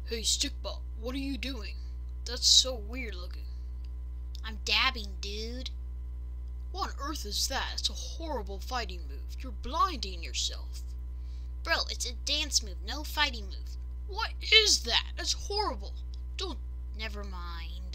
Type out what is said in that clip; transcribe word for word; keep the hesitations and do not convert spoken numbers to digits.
Hey, Stickball, what are you doing? That's so weird looking. I'm dabbing, dude. What on earth is that? It's a horrible fighting move. You're blinding yourself. Bro, it's a dance move, no fighting move. What is that? That's horrible. Don't... Never mind.